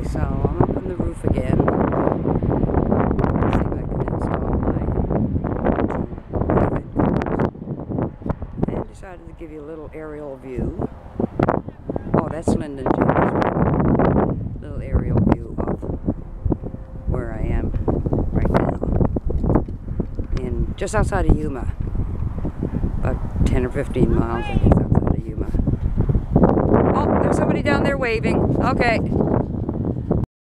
Okay, so I'm up on the roof again. Let's see if I can install my and decided to give you a little aerial view. Oh, that's Lyndon James. Little aerial view of where I am right now. In just outside of Yuma. About 10 or 15 miles, I guess, outside of Yuma. Oh, there's somebody down there waving. Okay.